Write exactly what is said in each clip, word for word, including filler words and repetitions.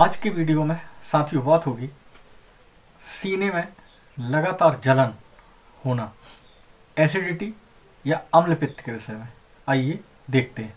आज की वीडियो में साथियों बात होगी सीने में लगातार जलन होना, एसिडिटी या अम्ल पित्त के विषय में। आइए देखते हैं।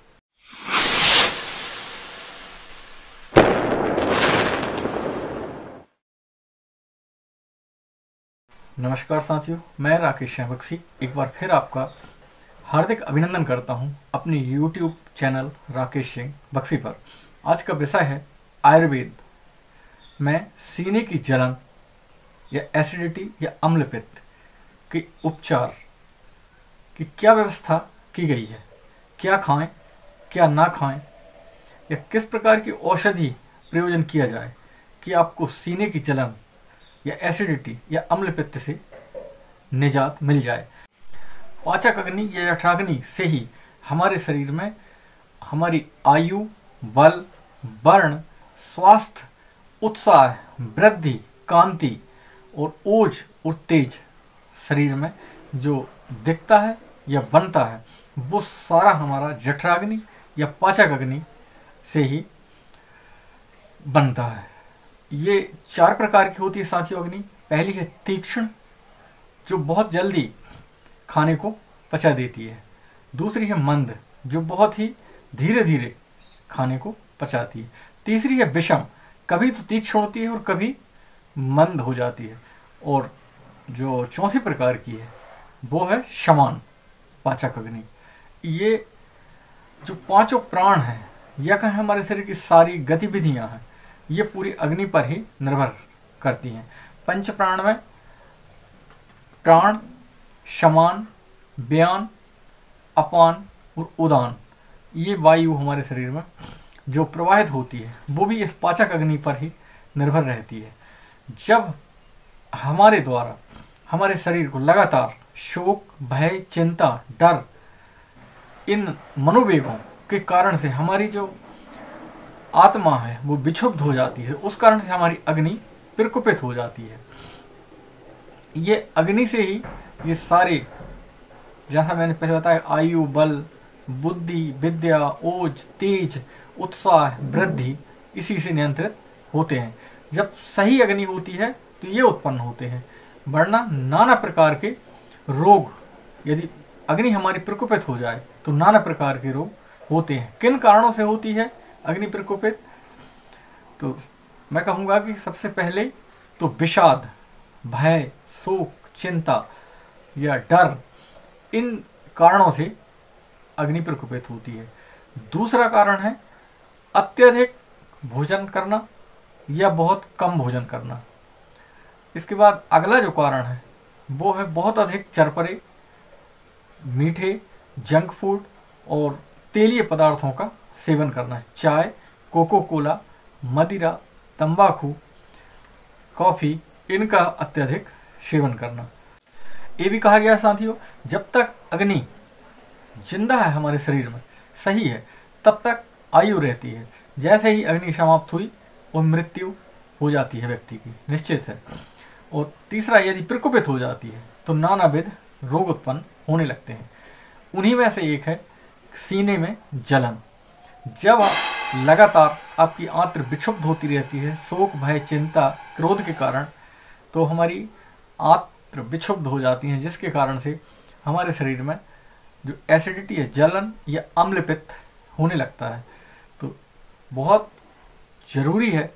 नमस्कार साथियों, मैं राकेश बक्सी एक बार फिर आपका हार्दिक अभिनंदन करता हूं अपने यूट्यूब चैनल राकेश सिंह बक्सी पर। आज का विषय है आयुर्वेद में सीने की जलन या एसिडिटी या अम्ल पित्त के उपचार की क्या व्यवस्था की गई है, क्या खाएं क्या ना खाएं, या किस प्रकार की औषधि प्रयोजन किया जाए कि आपको सीने की जलन या एसिडिटी या अम्ल पित्त से निजात मिल जाए। पाचक अग्नि या जठराग्नि से ही हमारे शरीर में हमारी आयु, बल, वर्ण, स्वास्थ्य, उत्साह, वृद्धि, कांति और ओज और तेज शरीर में जो दिखता है या बनता है वो सारा हमारा जठराग्नि या पाचक अग्नि से ही बनता है। ये चार प्रकार की होती है साथियों अग्नि। पहली है तीक्ष्ण, जो बहुत जल्दी खाने को पचा देती है। दूसरी है मंद, जो बहुत ही धीरे धीरे खाने को पचाती है। तीसरी है विषम, कभी तो तीक्ष्ण होती है और कभी मंद हो जाती है। और जो चौथी प्रकार की है वो है शमान पाचक अग्नि। ये जो पांचों प्राण हैं या कहें हमारे शरीर की सारी गतिविधियां हैं, ये पूरी अग्नि पर ही निर्भर करती हैं। पंच प्राण में प्राण, शमान, व्यान, अपान और उदान, ये वायु हमारे शरीर में जो प्रवाहित होती है वो भी इस पाचक अग्नि पर ही निर्भर रहती है। जब हमारे द्वारा हमारे शरीर को लगातार शोक, भय, चिंता, डर, इन मनोवेगों के कारण से हमारी जो आत्मा है वो विक्षुब्ध हो जाती है, उस कारण से हमारी अग्नि प्रकोपित हो जाती है। ये अग्नि से ही ये सारे, जैसा मैंने पहले बताया, आयु, बल, बुद्धि, विद्या, ओज, तेज, उत्साह, वृद्धि इसी से नियंत्रित होते हैं। जब सही अग्नि होती है तो ये उत्पन्न होते हैं, वरना नाना प्रकार के रोग, यदि अग्नि हमारी प्रकोपित हो जाए तो नाना प्रकार के रोग होते हैं। किन कारणों से होती है अग्नि प्रकोपित? तो मैं कहूँगा कि सबसे पहले तो विषाद, भय, शोक, चिंता या डर, इन कारणों से अग्नि प्रकोपित होती है। दूसरा कारण है अत्यधिक भोजन करना या बहुत कम भोजन करना। इसके बाद अगला जो कारण है वो है बहुत अधिक चरपरे, मीठे, जंक फूड और तेलीय पदार्थों का सेवन करना। चाय, कोको कोला, मदिरा, तंबाकू, कॉफ़ी, इनका अत्यधिक सेवन करना। ये भी कहा गया साथियों, जब तक अग्नि जिंदा है हमारे शरीर में, सही है, तब तक आयु रहती है। जैसे ही अग्नि समाप्त हुई और मृत्यु हो जाती है व्यक्ति की, निश्चित है। और तीसरा, यदि प्रकोपित हो जाती है तो नानाविध रोग उत्पन्न होने लगते हैं। उन्हीं में से एक है सीने में जलन। जब आप लगातार आपकी आंत्र विक्षुब्ध होती रहती है शोक, भय, चिंता, क्रोध के कारण, तो हमारी आंत्र विक्षुब्ध हो जाती हैं, जिसके कारण से हमारे शरीर में जो एसिडिटी है, जलन या अम्ल पित्त होने लगता है। तो बहुत ज़रूरी है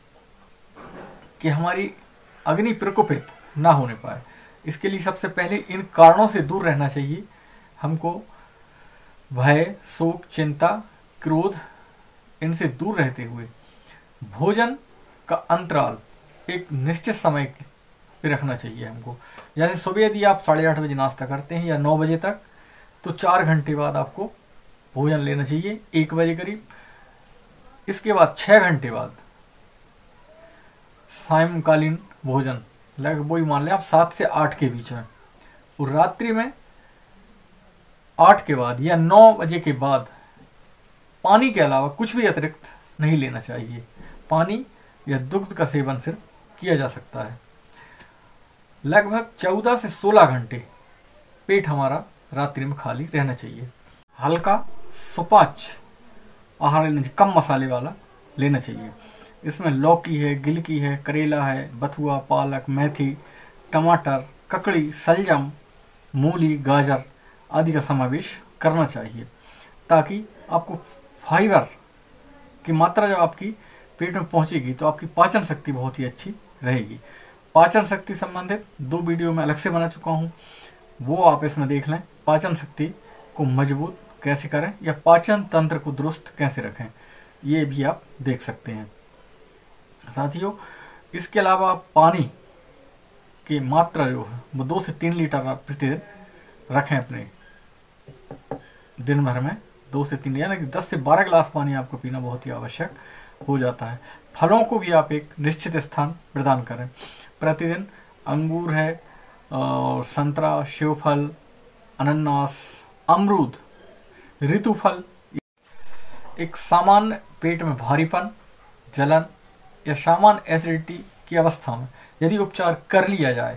कि हमारी अग्नि प्रकोपित ना होने पाए। इसके लिए सबसे पहले इन कारणों से दूर रहना चाहिए हमको। भय, शोक, चिंता, क्रोध, इनसे दूर रहते हुए भोजन का अंतराल एक निश्चित समय पे रखना चाहिए हमको। जैसे सुबह यदि आप साढ़े आठ बजे नाश्ता करते हैं या नौ बजे तक, तो चार घंटे बाद आपको भोजन लेना चाहिए, एक बजे करीब। इसके बाद छः घंटे बाद सायंकालीन भोजन, लगभग वही मान लें आप सात से आठ के बीच में। और रात्रि में आठ के बाद या नौ बजे के बाद पानी के अलावा कुछ भी अतिरिक्त नहीं लेना चाहिए। पानी या दुग्ध का सेवन सिर्फ किया जा सकता है। लगभग चौदह से सोलह घंटे पेट हमारा रात्रि में खाली रहना चाहिए। हल्का सुपाच्य आहार लेना चाहिए, कम मसाले वाला लेना चाहिए। इसमें लौकी है, गिलकी है, करेला है, बथुआ, पालक, मेथी, टमाटर, ककड़ी, सलजम, मूली, गाजर आदि का समावेश करना चाहिए, ताकि आपको फाइबर की मात्रा जब आपकी पेट में पहुंचेगी तो आपकी पाचन शक्ति बहुत ही अच्छी रहेगी। पाचन शक्ति संबंधित दो वीडियो मैं अलग से बना चुका हूं, वो आप इसमें देख लें। पाचन शक्ति को मजबूत कैसे करें या पाचन तंत्र को दुरुस्त कैसे रखें, ये भी आप देख सकते हैं। साथियों, इसके अलावा पानी की मात्रा जो है वो दो से तीन लीटर आप प्रतिदिन रखें अपने दिन भर में। दो से तीन यानी कि दस से बारह गिलास पानी आपको पीना बहुत ही आवश्यक हो जाता है। फलों को भी आप एक निश्चित स्थान प्रदान करें। प्रतिदिन अंगूर है, संतरा, सेवफल, अनानास, अमरूद, ऋतुफल। एक सामान्य पेट में भारीपन, जलन या सामान्य एसिडिटी की अवस्था में यदि उपचार कर लिया जाए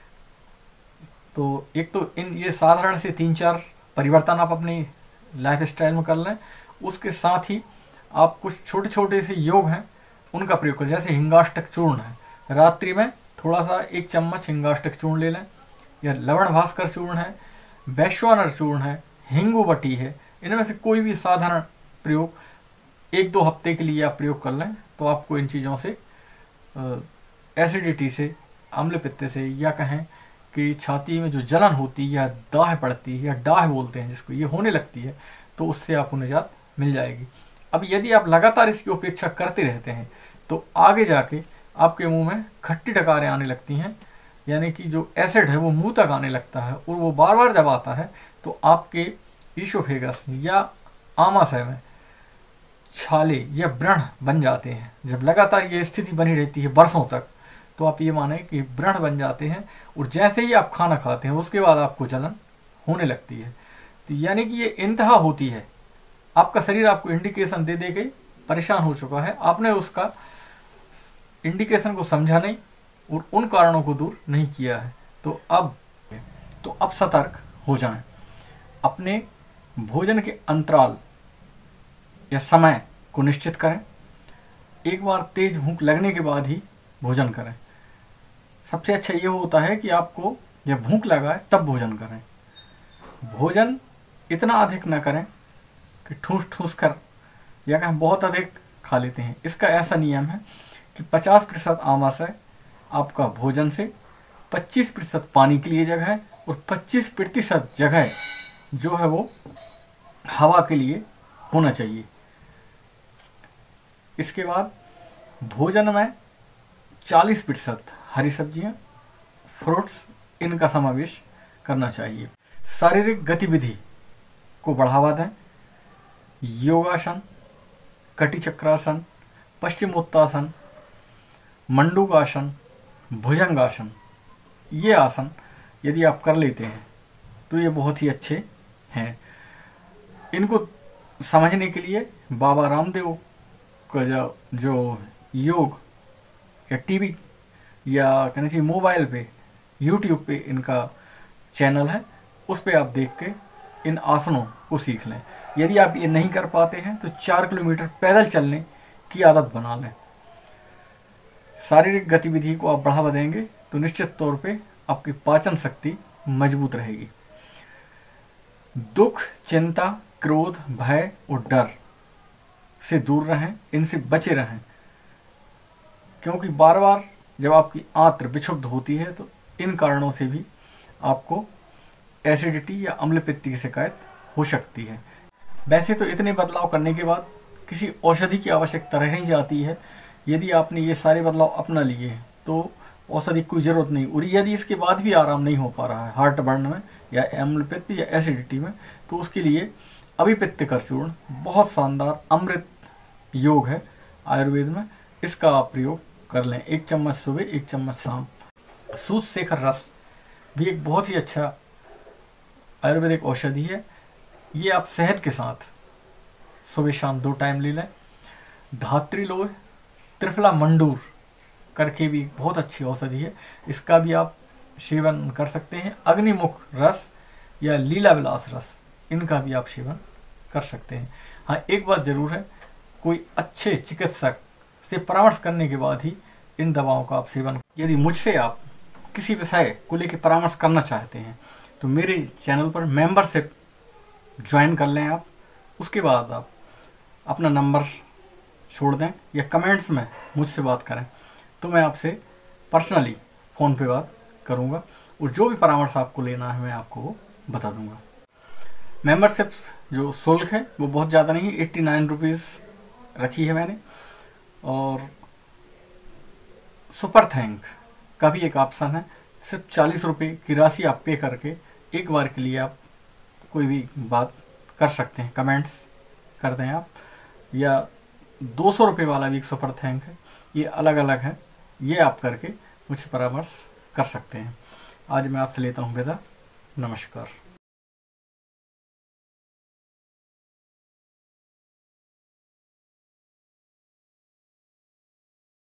तो एक तो इन ये साधारण से तीन चार परिवर्तन आप अपनी लाइफ स्टाइल में कर लें। उसके साथ ही आप कुछ छोटे छोटे से योग हैं उनका प्रयोग करें। जैसे हिंगाष्टक चूर्ण है, रात्रि में थोड़ा सा एक चम्मच हिंगाष्टक चूर्ण ले लें, या लवण भास्कर चूर्ण है, वैश्वानर चूर्ण है, हिंगुबटी है। इनमें से कोई भी साधारण प्रयोग एक दो हफ्ते के लिए आप प्रयोग कर लें तो आपको इन चीज़ों से एसिडिटी से, अम्ल पित्त से, या कहें कि छाती में जो जलन होती है या दाह पड़ती है या डाह बोलते हैं जिसको, ये होने लगती है, तो उससे आपको निजात मिल जाएगी। अब यदि आप लगातार इसकी उपेक्षा करते रहते हैं तो आगे जाके आपके मुंह में खट्टी डकारें आने लगती हैं, यानी कि जो एसिड है वो मुंह तक आने लगता है, और वो बार बार जब आता है तो आपके ईसोफेगस या आमाशय में छाले या व्रण बन जाते हैं। जब लगातार ये स्थिति बनी रहती है बरसों तक तो आप ये माने कि व्रण बन जाते हैं, और जैसे ही आप खाना खाते हैं उसके बाद आपको जलन होने लगती है। तो यानी कि ये इंतहा होती है, आपका शरीर आपको इंडिकेशन दे दे के परेशान हो चुका है, आपने उसका इंडिकेशन को समझा नहीं और उन कारणों को दूर नहीं किया है। तो अब तो अब सतर्क हो जाएं। अपने भोजन के अंतराल या समय को निश्चित करें। एक बार तेज भूख लगने के बाद ही भोजन करें। सबसे अच्छा ये होता है कि आपको जब भूख लगाए तब भोजन करें। भोजन इतना अधिक न करें कि ठूस ठूस कर या कहें बहुत अधिक खा लेते हैं। इसका ऐसा नियम है कि पचास प्रतिशत आमाशय आपका भोजन से, पच्चीस प्रतिशत पानी के लिए जगह है, और पच्चीस प्रतिशत जगह जो है वो हवा के लिए होना चाहिए। इसके बाद भोजन में चालीस प्रतिशत हरी सब्जियां, फ्रूट्स, इनका समावेश करना चाहिए। शारीरिक गतिविधि को बढ़ावा दें। योगासन, कटी चक्रासन, पश्चिमोत्तासन, मंडूकासन, भुजंगासन, ये आसन यदि आप कर लेते हैं तो ये बहुत ही अच्छे हैं। इनको समझने के लिए बाबा रामदेव का जो जो योग या टीवी या कहना चाहिए मोबाइल पे, यूट्यूब पे इनका चैनल है, उस पे आप देख के इन आसनों को सीख लें। यदि आप ये नहीं कर पाते हैं तो चार किलोमीटर पैदल चलने की आदत बना लें। शारीरिक गतिविधि को आप बढ़ावा देंगे तो निश्चित तौर पे आपकी पाचन शक्ति मजबूत रहेगी। दुख, चिंता, क्रोध, भय और डर से दूर रहें, इनसे बचे रहें, क्योंकि बार बार जब आपकी आंत्र विक्षुब्ध होती है तो इन कारणों से भी आपको एसिडिटी या अम्ल पित्त की शिकायत हो सकती है। वैसे तो इतने बदलाव करने के बाद किसी औषधि की आवश्यकता रह नहीं जाती है। यदि आपने ये सारे बदलाव अपना लिए हैं तो औषधि की कोई ज़रूरत नहीं। और यदि इसके बाद भी आराम नहीं हो पा रहा है हार्ट बर्न में या अम्ल पित्त या एसिडिटी में, तो उसके लिए अभिपित्तकर चूर्ण बहुत शानदार अमृत योग है आयुर्वेद में, इसका आप प्रयोग कर लें। एक चम्मच सुबह, एक चम्मच शाम। सूत शेखर रस भी एक बहुत ही अच्छा आयुर्वेदिक औषधि है। ये आप शहद के साथ सुबह शाम दो टाइम ले लें। धात्री लोह, त्रिफला मंडूर करके भी बहुत अच्छी औषधि है, इसका भी आप सेवन कर सकते हैं। अग्निमुख रस या लीला विलास रस, इनका भी आप सेवन कर सकते हैं। हाँ, एक बात ज़रूर है, कोई अच्छे चिकित्सक सिर्फ परामर्श करने के बाद ही इन दवाओं का आप सेवन। यदि मुझसे आप किसी विषय को लेकर परामर्श करना चाहते हैं तो मेरे चैनल पर मेंबरशिप ज्वाइन कर लें आप। उसके बाद आप अपना नंबर छोड़ दें या कमेंट्स में मुझसे बात करें, तो मैं आपसे पर्सनली फ़ोन पे बात करूंगा और जो भी परामर्श आपको लेना है मैं आपको वो बता दूंगा। मेंबरशिप जो शुल्क है वो बहुत ज़्यादा नहीं, एट्टी नाइन रुपीज़ रखी है मैंने। और सुपर थैंक का भी एक ऑप्शन है, सिर्फ चालीस रुपये की राशि आप पे करके एक बार के लिए आप कोई भी बात कर सकते हैं, कमेंट्स कर दें आप। या दो सौ रुपये वाला भी एक सुपर थैंक है, ये अलग अलग है, ये आप करके मुझसे परामर्श कर सकते हैं। आज मैं आपसे लेता हूँ विदा, नमस्कार।